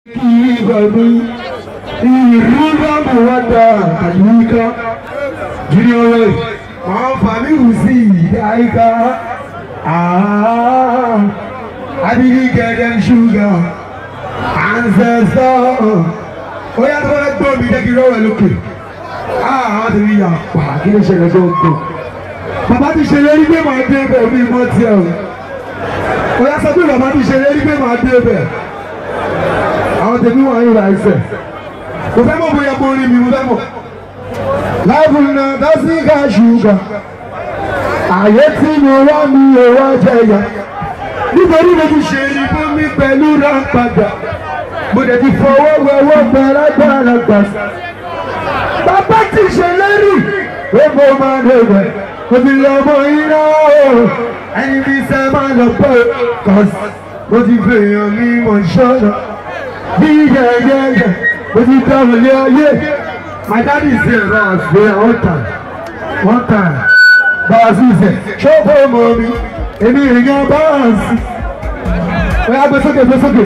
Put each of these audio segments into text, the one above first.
I didn't get them sugar, ancestor. Oh yeah, the one told me that you know looking. How do we are? Wow, can you say the song? Baba ti ṣe lérí pé màá dé bẹ̀ bí mo ti ẹ̀ o. Ó yá sọ pé bàbá ti ṣe lérí pé màá dé bẹ̀. Àwọn tèmi wà ní ìlànà. Mo fẹ́ mọ̀ bóyá mo rí mi, mo fẹ́ mọ̀. Láìpù náà dásí ká ṣùgbà. Àyè tí mo wá mi ò wá jẹyà. Nítorí mo ti ṣe ní fún mi pẹ̀lú rápadà. Mo dẹ̀ ti fọwọ́ wẹwọ́ pẹ̀lú agbára gbà. Bàbá ti ṣe lérí pé mo máa dé bẹ̀. Mo ti lọ mọ iná o, ẹni bí sẹ́ máa lọ pẹ́ kọ́sì. Mo ti fèèyàn mi mọ̀ ṣọ́nà. Bí yẹ̀yẹ̀yẹ̀, mo ti dáhùn lé ayé. My daddy is here now, I swear, one time. Báàsì sẹ̀, ṣọ́pọ̀ ọmọ mi, èmi ìrìnyàn báàsì. Oya gbé sókè wọ́n tàn.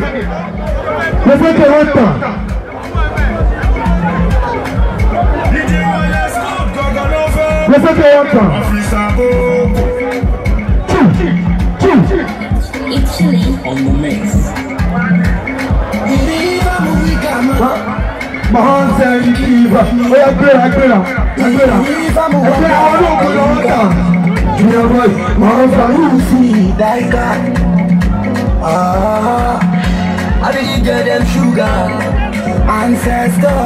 Gbé sókè wọ́n tàn. It's chilling on the mix. Mahon sẹ́yìn kí ibà, ó yẹ gbéra. Ẹgbẹ́ àwọn olóògùn lọ́wọ́ tà. Junior boy, Mahon sẹ́yìn sí ìdáìká. I didn't get them sugar, ancestor.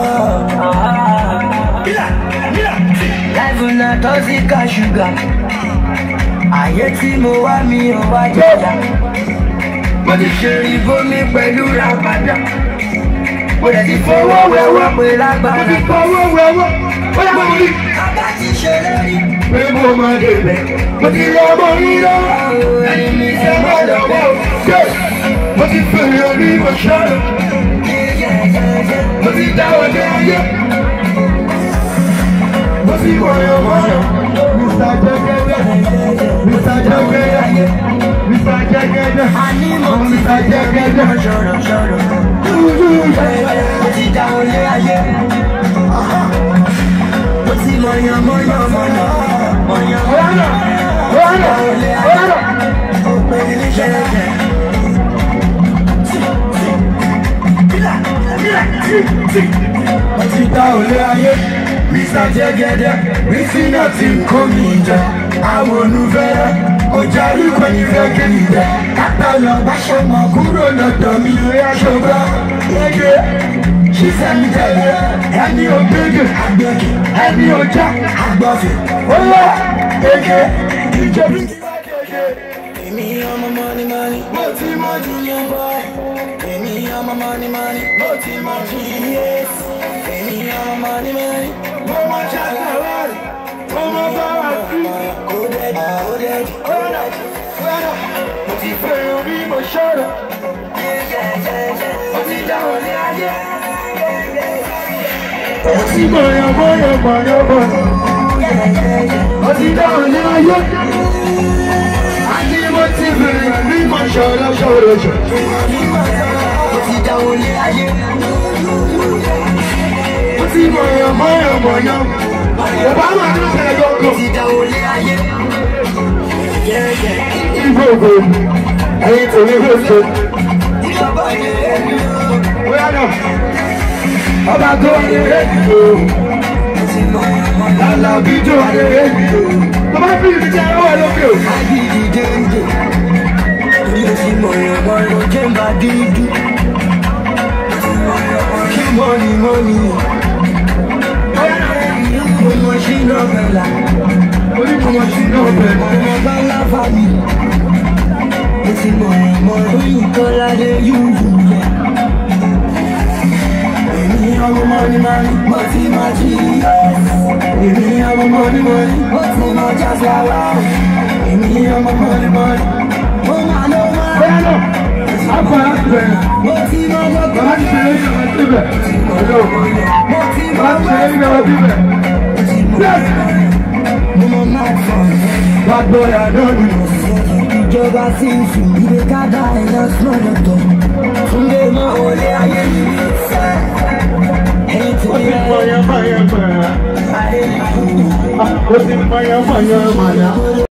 Life na toxic sugar. Ayé tí mo wá mi ò wá jẹjà. Mo ti ṣe ìbomi pẹ̀lú rápadà. Mo dẹ̀ ti fọwọ́ wẹ̀wọ́ pé lágbára. Mo ti fọwọ́ wẹ̀wọ́. Ó yà wọ́n rí. Bàbá ti ṣe lérí pé mo máa dé bẹ̀. Mo ti lọ mọ iná. ẹni mi ṣe mọ́ lọ́wọ́. Mo ti fèrè orí mo ṣọ́nà. Mo ti dáwọ́ dé ayé. Mo ti mọ̀yàn mọ́yàn. Mr. Jẹ́gẹ́dẹ́. Mr. Jẹ́gẹ́dẹ́. Mr. Jẹ́gẹ́dẹ́. Mr. Jẹ́gẹ́dẹ́. Mo ti dáwọ́ lé ayé. Mo ti mọ̀yàn mọ́yàn mọ́yàn. Dáwọ́ lé ayé. Mo pè ní ṣẹ́yẹ́. Mo ti dáwọ́ lé ayé. Mr. Jẹ́gẹ́dẹ́. Rísí náà ti ń kó mi jẹ. Àwọn olùfẹ́rẹ́. Ọjà ìkọ ìfẹ́ kìí jẹ. Kàtà lọ bá ṣọmọ kúrò lọ́dọ̀ mi lórí aṣọ́gbà. Gẹ́gẹ́ ṣiṣẹ́ mi tẹ̀lé. Ẹni ògbégè àgbẹ̀kẹ̀. Ẹni ọjà àgbọ̀fẹ̀. Ó yẹ gẹ́gẹ́ ìjọba. Èmi ọmọ money. Mo ti mọ Junior boy. Èmi ọmọ money. Mo ti mọ Yes. Èmi ọmọ money. Mo mọ ṣàkàwárì. Mo mọ báwa sí. Mo ti fèrè orí mo ṣọ́nà. Mo ti dáwọ́ lé ayé. Mo ti mọ̀yàn. Mo ti dáwọ́ lé ayé. Àti mo ti fèrè orí mo ṣọ́nà. Mo ti dáwọ́ lé ayé. Mo ti mọ̀yàn. Obama ló ṣẹlẹ̀ gbọ́ngàn. Mo ti dáwọ́ lé ayé. Ìgbòho ẹ̀yin tèmi ló ṣe. Ìjọba yẹn ni ó. Bóyá náà, ọba tó wà ní rédíò. Mo ti mọ̀yàn. Lálá bíjó wà ní rédíò. Tó bá fi ìdíje ọwọ́ lókè o. Agídí dénjé. Mo ti mọ̀yàn. Jẹ́mbà dídú. Kí mọ́ni. Mo mọ̀ sí nọ́bẹ̀là. Oníkùnmọ̀ sí náà bẹ̀rẹ̀. Ọmọ bá láfa mi. Mo ti mọ̀yàn. Oyinkanlade yúyú yẹ. Èmi ọmọ money. Mo ti mọ̀ jí. Èmi ọmọ money. Mo ti mọ̀ jásàwá. Èmi ọmọ money. Mo máa lọ máa. Bóyá náà, àpá bẹ̀rẹ̀. Mo ti mọ̀ Bàbá jọ́kọ̀. ti ṣe é ṣe síbẹ̀. Mo ti Bàbá mọ̀ ti ṣe é ṣe síbẹ̀. Yes! mo mọ̀ máa fọ̀. Bad boy, I know you. Ìjọba sí ìsìn ìdè kága ẹ̀yà sọ́dọ̀tọ̀. Túndé mọ́ olè ayé. fire, fire.